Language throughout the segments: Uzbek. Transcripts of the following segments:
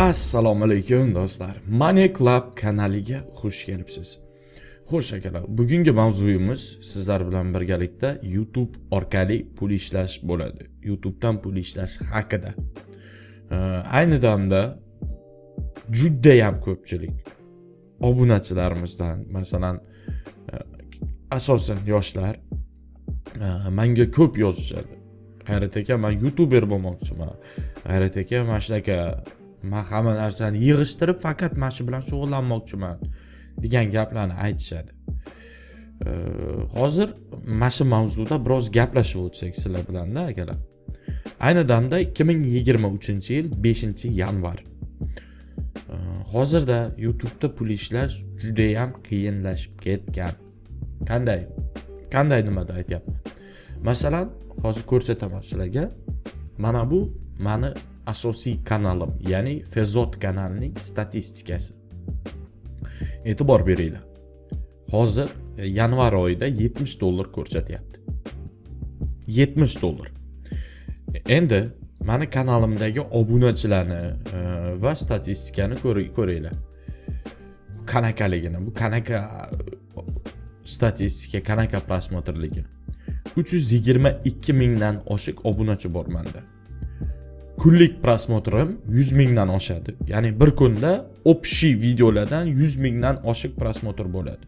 Assalomu alaykum do'stlar. Money Club kanaliga xush kelibsiz. Xo'sh akalar, bugungi mavzuyimiz sizlar bilan birgalikda YouTube orqali pul ishlash bo'ladi. YouTube'dan pul ishlash haqida. Ayni damda juda ham ko'pchilik obunachilarimizdan, masalan, asosan yoshlar menga ko'p yozishadi. G'ayrat aka, men YouTuber bo'lmoqchiman. G'ayrat aka, mana shunaqa men hamma narsani yig'ishtirib faqat mana shu bilan shug'ullanmoqchiman degan gaplarni aytishadi. Hozir mana shu mavzuda biroz gaplashib o'tsak sizlar bilan-da akalar. Ayni damda 2023-yil 5-yanvar. Hozirda YouTube'da pul ishlash juda ham qiyinlashib ketgan. Qanday nimada aytyapman? Masalan, hozir ko'rsataman sizlarga. Mana bu meni asosiy kanalim, ya'ni Fezot kanalining statistikasi. E'tibor beringlar. Hozir yanvar oyida $70 ko'rsatyapti. $70. Endi meni kanalimdagi obunachilarni va statistikani ko'ringlar. Qanaqaligini, bu qanaqa statistika, qanaqa prosmotrligini. 322 mingdan oshiq obunachi bor menda. Kunlik prosmotrim 100 mingdan oshadi. Ya'ni bir kunda общий videolardan 100 mingdan oshiq prosmotr bo'ladi.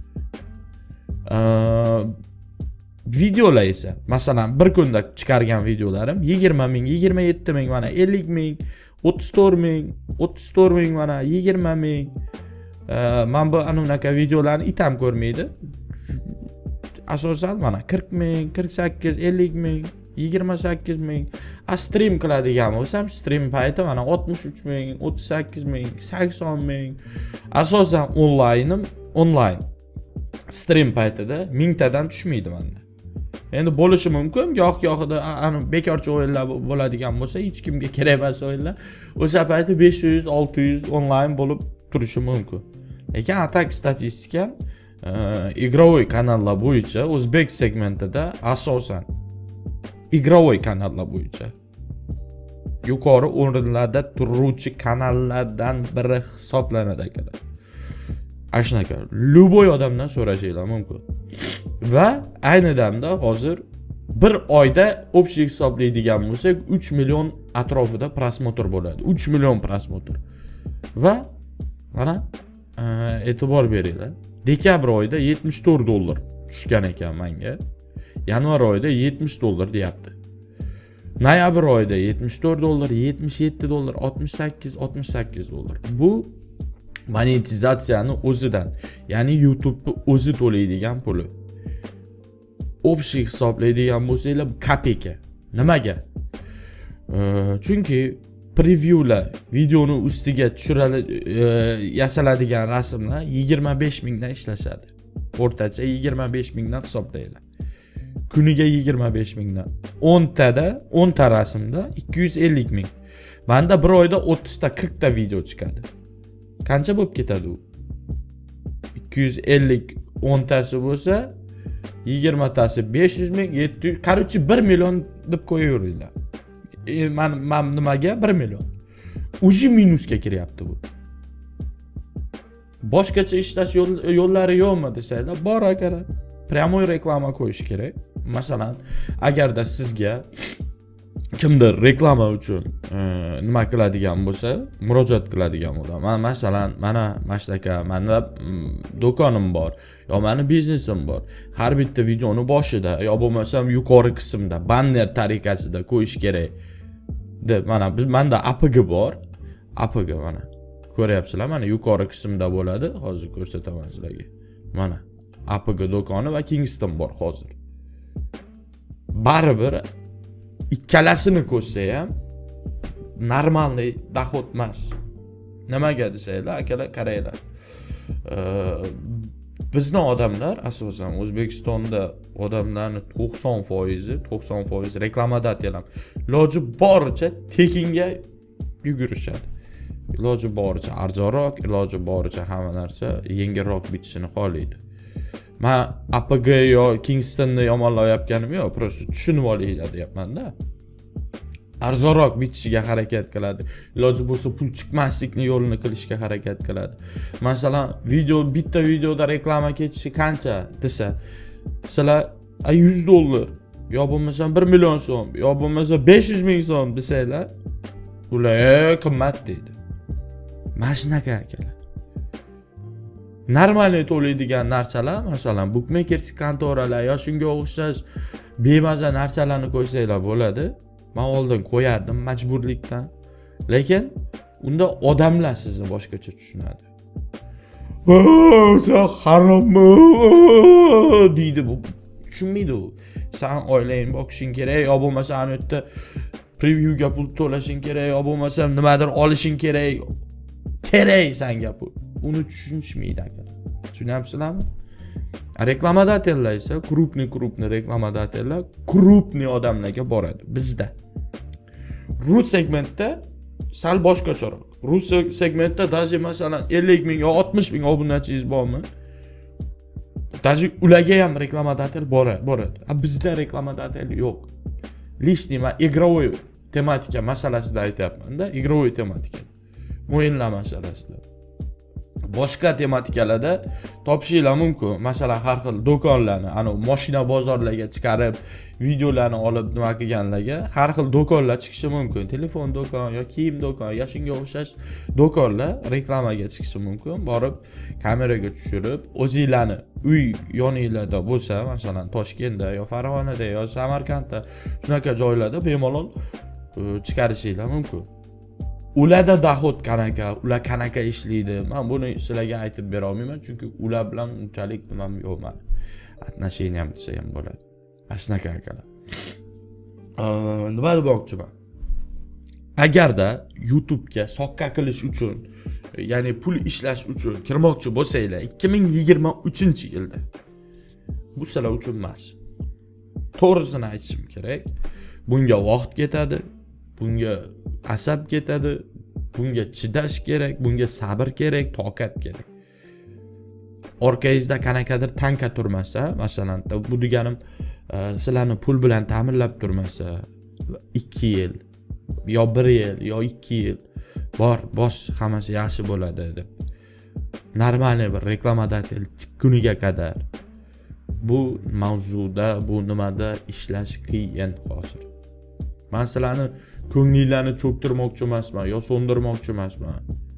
Videolar esa, masalan, bir kunda chiqargan videolarim 20 ming, 27 ming, mana 50 ming, 34 ming, 34 ming, mana 20 ming. Men bu anaqa videolarni itam ko'rmaydi. Asosan mana 40 ming, 48, 50 ming, 28 ming. Stream qiladigan bo'lsam, stream payti mana 63 ming, 38 ming, 80 ming. Asosan onlayn. Stream paytida 1000 tadan tushmaydi menda. Endi bo'lishi mumkin, goh-gohida bekorchi o'yinlar bo'ladigan bo'lsa, hech kimga kerak emas o'yinlar. O'sha payti 500, 600 onlayn bo'lib turishi mumkin. Lekin atak statistika игровой kanallar bo'yicha o'zbek segmentida asosan игровой kanallar bo'yicha yuqori o'rinlarda turuvchi kanallardan biri hisoblanadi akalar. Ashunaqa любой odamdan so'rashinglar mumkin. Va ayni damda hozir bir oyda общий hisoblaydigan bo'lsak 3 million atrofida prosmotr bo'ladi. 3 million prosmotr. Va mana e'tibor beringlar. Dekabr oyida $74 tushgan ekan menga. Yanvar oyida $70 deyapti. Noyabr oyida $74, $77, $68. Bu monetizatsiyani o'zidan, ya'ni YouTube o'zi to'laydigan puli. Общий hisoblaydigan bo'lsanglar kopeyka. Nimaga? Chunki previewlar, videoni ustiga yasaladigan rasmlar 25 mingdan ishlashadi. O'rtacha 25 mingdan hisoblaylar. Kuniga 25 mingdan. 10 ta rasmda 250 ming. Menda bir oyda 30 ta 40 ta video chiqadi. Qancha bo'lib ketadi u? 250 10 tasi bo'lsa 20 tasi 500 ming, 700, qarochi 1 million deb qo'yaveringlar. Men nimaga 1 million? Uji minusga kiryapti bu. Boshqacha ishlash yo'llari yo'qmi desanglar, bor akalar. Прямой reklama qo'yish kerak. Masalan, agarda sizga kimdir reklama uchun nima qiladigan bo'lsa, murojaat qiladigan bo'lsa, masalan, mana shunaqa, menda do'konim bor, yo meni biznesim bor. Har bitta videoni boshida yo bo'lmasam yuqori qismda banner tariqasida qo'yish kerak deb, menda APG bor. APG mana ko'ryapsizlar, mana yuqori qismda bo'ladi. Hozir ko'rsataman sizlarga. Mana APG do'koni va Kingston bor hozir. Baribir ikkalasini ko'rsa ham normalniy dohod emas. Nimaga desanglar, akalar qaranglar. Bizning odamlar asosan O'zbekistonda odamlarning 90% reklamada atalam. Iloji boricha tekinga yugurishadi. Iloji boricha arzonroq, iloji boricha hamma narsa yengilroq bitishini xohlaydi. Men APG yo Kingstonni yomonlayotganim yo'q, prosta tushunib olinglar deyapman-da. arzonroq bitishiga harakat qiladi. Iloji bo'lsa pul chiqmaslikni yo'lini qilishga harakat qiladi. Masalan, bitta videoda reklama ketishi qancha desa, sizlar $100 yo bo'lmasa 1 million so'm, yo bo'lmasa 500 ming so'm desanglar, ular qimmat deydi. Mana shunaqa akalar. Normalniy to'laydigan narsalar, masalan, bookmakerlik kontoralar yo shunga o'xshash bemaza narsalarni qo'ysanglar bo'ladi. Men oldin qo'yardim majburlikdan. Lekin unda odamlar sizni boshqacha tushunadi. "Sen harommi?" deydi bu. Tushunmaydi u. Sen oilangni boqishing kerak, yo bo'lmasa ana yerda previewga pul to'lashing kerak, yo bo'lmasa nimadir olishing kerak. Kerak senga pul. Uni tushunishmaydi aka. Tushunyapsizlarmi? Reklamodatellar esa krupniy reklamodatellar krupniy odamlarga boradi bizda. Rus segmentda sal boshqacharoq. Rus segmentda даже masalan 50 ming yo 60 ming obunachingiz bormi? Даже ularga ham reklamodatel boradi. Bizda reklamodatel yo'q. Lishni men игровой tematika masalasida aytyapman-da, игровой tematika. O'yinlar masalasida. Boshqa tematikalarda topishinglar mumkin. Masalan, har xil do'konlarni, ana mashina bozorlarga chiqarib, videolarni olib nima qilganlarga har xil do'konlar chiqishi mumkin. Telefon do'kon yo kiyim do'kon yo shunga o'xshash do'konlar reklamaga chiqishi mumkin. Borib kameraga tushirib, o'zingizlarni uy yoningizda bo'lsa, masalan, Toshkentda yo Farg'onada yo Samarqandda shunaqa joylarda bemalol chiqarishinglar mumkin. Ularda dohod qanaqa, ular qanaqa ishlaydi? Men buni sizlarga aytib bera olmayman, chunki ular bilan unchalik nimam yo'q men. Отношениям desa ham bo'ladi. Asnaqa akalar. Nima demoqchiman? Agarda YouTube ga soqqa qilish uchun, ya'ni pul ishlash uchun kirmoqchi bo'lsanglar 2023-yilda bu sizlar uchun emas. To'g'risini aytishim kerak. Bunga vaqt ketadi, bunga asab ketadi, bunga chidash kerak, bunga sabr kerak, toqat kerak. Orqangizda qanaqadir tanka turmasa, masalan, bu deganim sizlarni pul bilan ta'minlab turmasa, 2 yil yo 1 yil yo 2 yil bosh hammasi yaxshi bo'ladi deb. Normalniy bir reklamodatel chiqquniga qadar bu mavzuda, bu nimada ishlash qiyin hozir. Men sizlarni ko'ngillarni cho'ktirmoqchi emasman, yo so'ndirmoqchi emasman.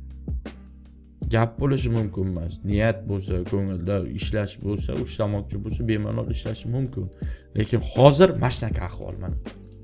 Gap bo'lishi mumkin emas. Niyat bo'lsa, ko'ngilda ishlash bo'lsa, ushlamoqchi bo'lsa, bemalol ishlashi mumkin. Lekin hozir mashnaqa ahvol mana.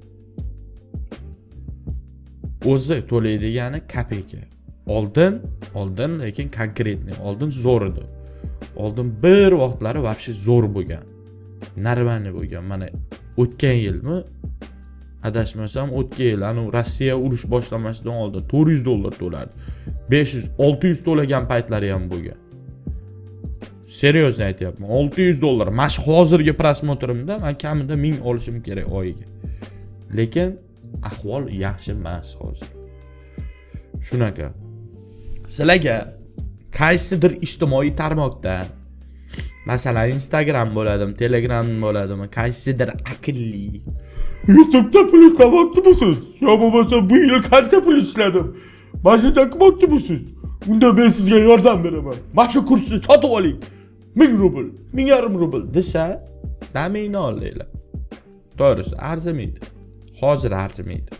O'zi to'laydigani kopeyka. Oldin lekin konkretniy, oldin zo'r edi. Oldin bir vaqtlari vobshe zo'r bo'lgan. Normalniy bo'lgan. Mana o'tgan yilmi? Adashmasam o'tgan yil anu Rossiya urush boshlamasdan oldin $400 to'lardi. 500-600 to'lagan paytlari ham bo'lgan. Seriyozdan aytyapman. $600. Mana shu hozirgi prosmotrimda men kamida 1000 olishim kerak oyiga. Lekin ahvol yaxshi emas hozir. Shunaqa. Sizlarga qaysidir ijtimoiy tarmoqda, masalan, Instagram bo'ladimi, Telegram bo'ladimi, qaysidir aqlli YouTube'da pul ishlamoqchimisiz? Yo bo'lmasa bu yil qancha pul ishladim? Mashina qilmoqchimisiz? Unda men sizga yordam beraman. Mana shu kursni sotib oling. 1000 rubl, 1000 rubl desa, damingni olinglar. To'g'risi, arzimaydi. Hozir arzimaydi.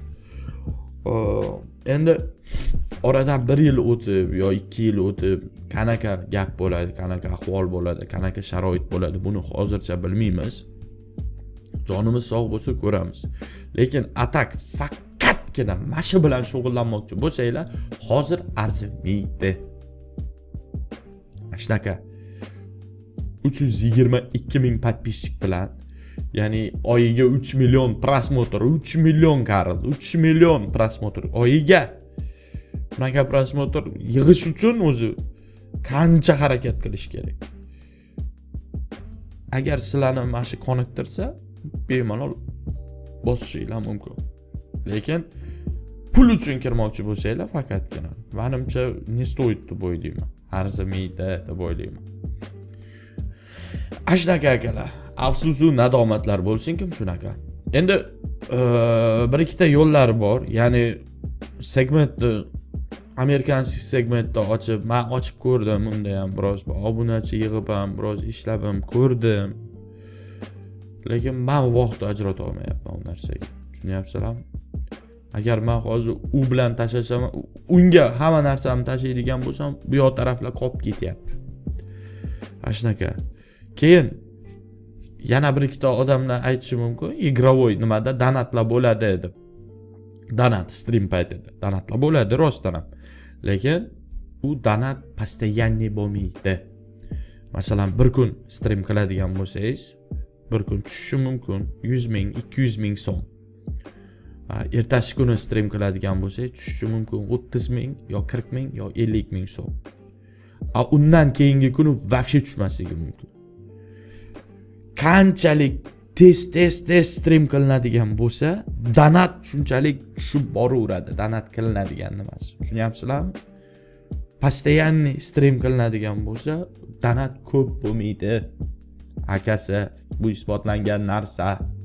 Endi oradan 1 yil o'tib yo 2 yil o'tib qanaqa gap bo'ladi, qanaqa ahvol bo'ladi, qanaqa sharoit bo'ladi, buni hozircha bilmaymiz. Jonimiz sog' bo'lsa ko'ramiz. Lekin atak faqatgina mashi bilan shug'ullanmoqchi bo'lsanglar, hozir arzimaydi. Shunaqa 322 ming podpисчик bilan, ya'ni oyiga 3 million prosmotr, 3 million qaril, 3 million prosmotr oyiga. Bunaqa prosmotr yig'ish uchun o'zi qancha harakat qilish kerak. Agar sizlarni mana shu qoniqtirsa, bemalol bosishinglar mumkin. Lekin pul uchun kirmoqchi bo'lsanglar, faqatgina menimcha ne stoyt deb o'ylayman. Arzimaydi deb o'ylayman. Ashnaqa akalar, afsusu nadomatlar bo'lsin-kim shunaqa. Endi bir ikkita yo'llari bor. Ya'ni segmentni amerikanskiy segmentda men ochib ko'rdim. Unda ham biroz obunachi yig'ib ham, biroz ishlab ham ko'rdim. Lekin men vaqt ajrata olmayapman u narsaga. Tushunyapsizlarmi? Agar men hozir u bilan tashlasam, unga hamma narsamni tashlaydigan bo'lsam, bu yoq taraflar qolib ketyapti. Ashnaqa. Keyin yana bir ikkita odamlar aytishi mumkin, igrovoy nimada donatlar bo'ladi deb. Donat stream paytida donatlar bo'ladi rostdan ham. Lekin u donat постоянный bo'lmaydi. Masalan, bir kun stream qiladigan bo'lsangiz, bir kun tushishi mumkin 100 ming, 200 ming so'm. Ertasi kuni stream qiladigan bo'lsangiz, tushishi mumkin 30 ming, yo 40 ming, yo 50 ming so'm. Undan keyingi kuni vafshe tushmasligi mumkin. Qanchalik tez stream qilinadigan bo'lsa, donat shunchalik tushib boraveradi. Donat qilinadigan nimasi. Tushunyapsizlarmi? Постоянный stream qilinadigan bo'lsa, donat ko'p bo'lmaydi. Akasi, bu isbotlangan narsa.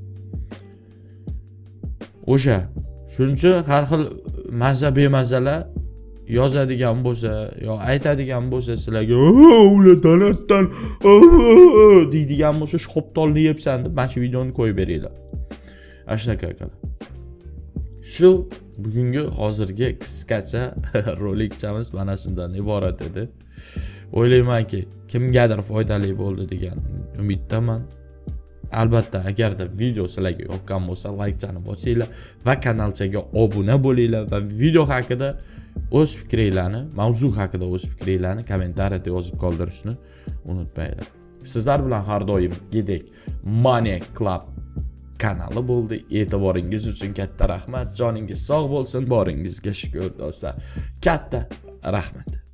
O'sha. Shuning uchun har xil mazza bemazalar yozadigan bo'lsa, yo aytadigan bo'lsa sizlarga, ular donatdan deydigan bo'lsa, shoptolni yebsan deb mana shu videoni qo'yib beringlar. Ashnaqa akalar. Shu bugungi hozirgi qisqacha rolikchamiz mana shundan iborat edi. O'ylaymanki, kimgadir foydali bo'ldi degan umiddaman. Albatta, agarda video sizlarga yoqqan bo'lsa, like-chani bosinglar va kanalchaga obuna bo'linglar va video haqida o'z fikringlarni, mavzu haqida o'z fikringlarni kommentariyada yozib qoldirishni unutmanglar. Sizlar bilan har doimgidek Money Club kanali bo'ldi. E'tiboringiz uchun katta rahmat. Joningiz sog' bo'lsin, boringizga shukr do'stlar. Katta rahmat.